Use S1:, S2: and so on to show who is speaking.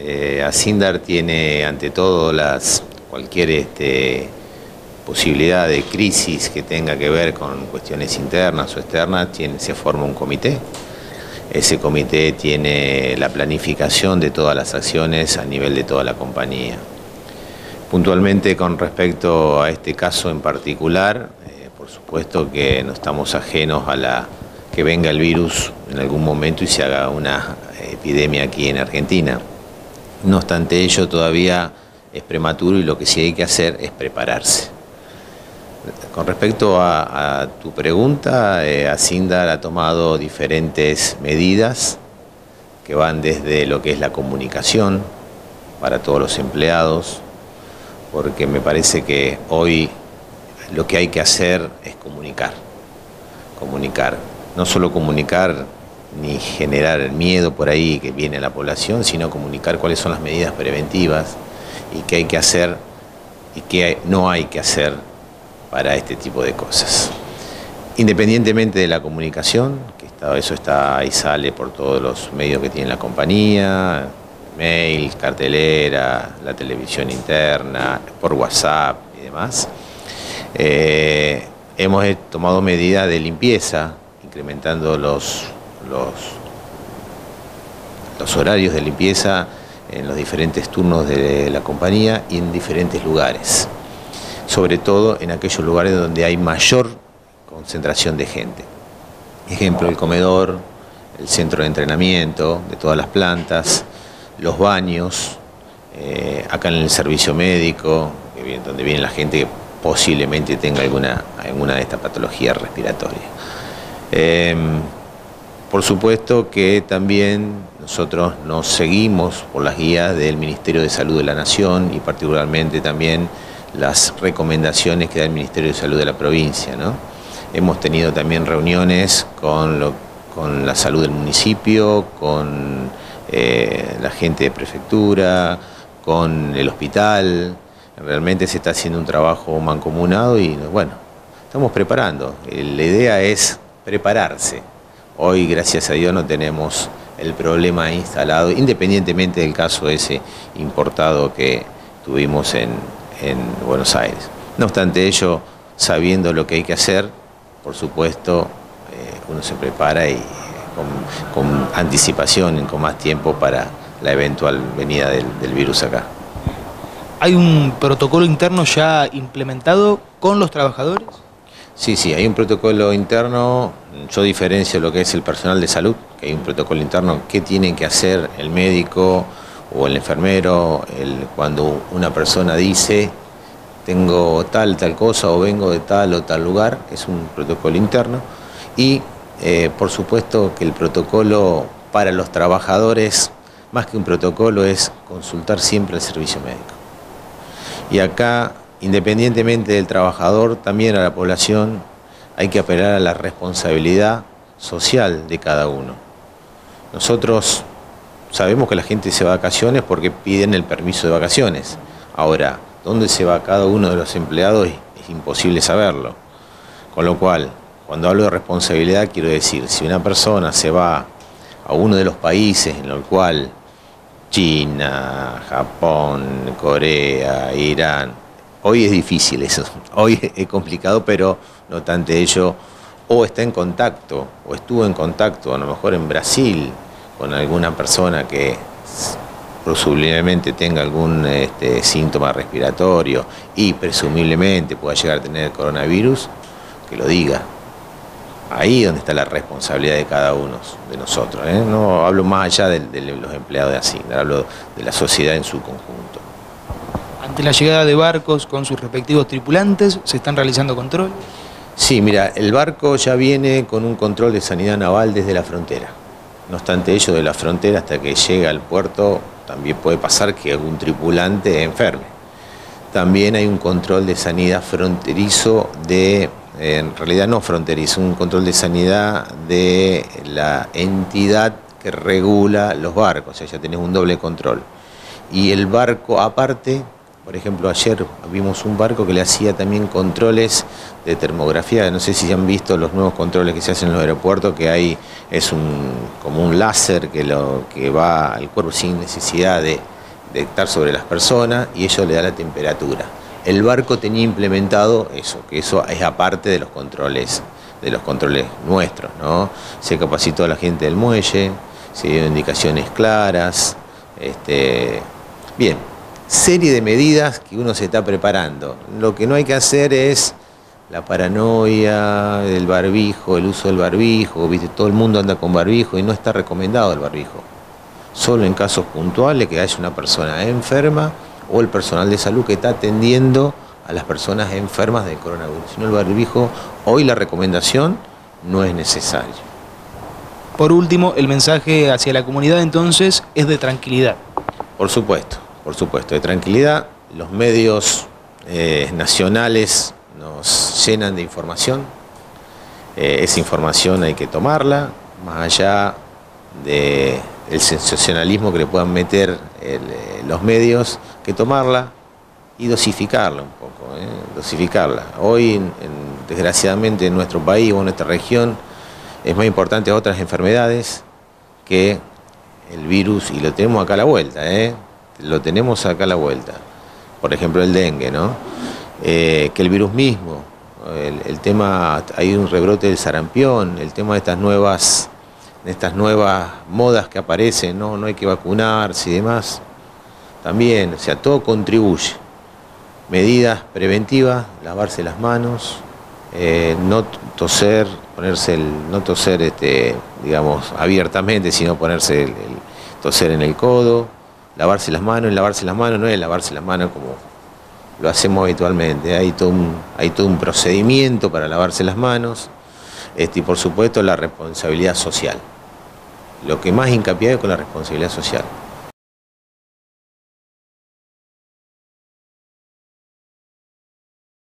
S1: Asindar tiene ante todo cualquier posibilidad de crisis que tenga que ver con cuestiones internas o externas, se forma un comité. Ese comité tiene la planificación de todas las acciones a nivel de toda la compañía. Puntualmente con respecto a este caso en particular, por supuesto que no estamos ajenos a que venga el virus en algún momento y se haga una epidemia aquí en Argentina. No obstante ello, todavía es prematuro y lo que sí hay que hacer es prepararse. Con respecto a tu pregunta, Asindar ha tomado diferentes medidas que van desde lo que es la comunicación para todos los empleados, porque me parece que hoy lo que hay que hacer es comunicar. No solo comunicar ni generar el miedo por ahí que viene a la población, sino comunicar cuáles son las medidas preventivas y qué hay que hacer y qué no hay que hacer para este tipo de cosas. Independientemente de la comunicación, que eso está y sale por todos los medios que tiene la compañía, mail, cartelera, la televisión interna, por WhatsApp y demás, hemos tomado medidas de limpieza, incrementando los horarios de limpieza en los diferentes turnos de la compañía y en diferentes lugares, sobre todo en aquellos lugares donde hay mayor concentración de gente. Ejemplo, el comedor, el centro de entrenamiento de todas las plantas, los baños, acá en el servicio médico, donde viene la gente que posiblemente tenga alguna de estas patologías respiratorias. Por supuesto que también nosotros nos seguimos por las guías del Ministerio de Salud de la Nación y particularmente también las recomendaciones que da el Ministerio de Salud de la provincia, ¿no? Hemos tenido también reuniones con la salud del municipio, con la gente de prefectura, con el hospital. Realmente se está haciendo un trabajo mancomunado y bueno, estamos preparando. La idea es prepararse. Hoy, gracias a Dios, no tenemos el problema instalado, independientemente del caso ese importado que tuvimos en Buenos Aires. No obstante ello, sabiendo lo que hay que hacer, por supuesto, uno se prepara y con anticipación, con más tiempo para la eventual venida del virus acá.
S2: ¿Hay un protocolo interno ya implementado con los trabajadores?
S1: Sí, hay un protocolo interno. Yo diferencio lo que es el personal de salud, que hay un protocolo interno, qué tiene que hacer el médico o el enfermero cuando una persona dice tengo tal cosa o vengo de tal o tal lugar. Es un protocolo interno y por supuesto que el protocolo para los trabajadores, más que un protocolo, es consultar siempre el servicio médico. Y acá, independientemente del trabajador, también a la población hay que apelar a la responsabilidad social de cada uno. Nosotros sabemos que la gente se va de vacaciones porque piden el permiso de vacaciones. Ahora, ¿dónde se va cada uno de los empleados? Es imposible saberlo. Con lo cual, cuando hablo de responsabilidad, quiero decir, si una persona se va a uno de los países en el cual China, Japón, Corea, Irán, hoy es difícil eso, hoy es complicado, pero no obstante ello, o está en contacto, o estuvo en contacto, a lo mejor en Brasil, con alguna persona que presumiblemente tenga algún síntoma respiratorio y presumiblemente pueda llegar a tener coronavirus, que lo diga. Ahí es donde está la responsabilidad de cada uno de nosotros, ¿eh? No hablo más allá de los empleados de Asindar, hablo de la sociedad en su conjunto.
S2: Ante la llegada de barcos con sus respectivos tripulantes, ¿se están realizando controles?
S1: Sí, mira, el barco ya viene con un control de sanidad naval desde la frontera. No obstante ello, de la frontera hasta que llega al puerto, también puede pasar que algún tripulante enferme. También hay un control de sanidad fronterizo en realidad no fronterizo, un control de sanidad de la entidad que regula los barcos, o sea, ya tenés un doble control. Y el barco aparte, por ejemplo, ayer vimos un barco que le hacía también controles de termografía. No sé si han visto los nuevos controles que se hacen en los aeropuertos, que es como un láser que va al cuerpo sin necesidad de estar sobre las personas y ello le da la temperatura. El barco tenía implementado eso, que eso es aparte de los controles nuestros, ¿no? Se capacitó a la gente del muelle, se dieron indicaciones claras, bien, serie de medidas que uno se está preparando. Lo que no hay que hacer es la paranoia del barbijo, el uso del barbijo, ¿viste? Todo el mundo anda con barbijo y no está recomendado el barbijo. Solo en casos puntuales que haya una persona enferma o el personal de salud que está atendiendo a las personas enfermas de coronavirus. Si no, el barbijo, hoy la recomendación no es necesaria.
S2: Por último, el mensaje hacia la comunidad entonces es de tranquilidad.
S1: Por supuesto, de tranquilidad. Los medios nacionales nos llenan de información. Esa información hay que tomarla, más allá del sensacionalismo que le puedan meter los medios, que tomarla y dosificarla un poco, dosificarla. Hoy, desgraciadamente, en nuestro país o en nuestra región, es más importante otras enfermedades que el virus, y lo tenemos acá a la vuelta, lo tenemos acá a la vuelta. Por ejemplo, el dengue, ¿no? Que el virus mismo, el tema, hay un rebrote del sarampión, el tema de estas nuevas modas que aparecen, no hay que vacunarse y demás, también, o sea, todo contribuye. Medidas preventivas, lavarse las manos, no toser, no toser, digamos, abiertamente, sino ponerse toser en el codo, lavarse las manos no es lavarse las manos como lo hacemos habitualmente, hay todo un procedimiento para lavarse las manos, y por supuesto la responsabilidad social. Lo que más hincapié es con la responsabilidad social.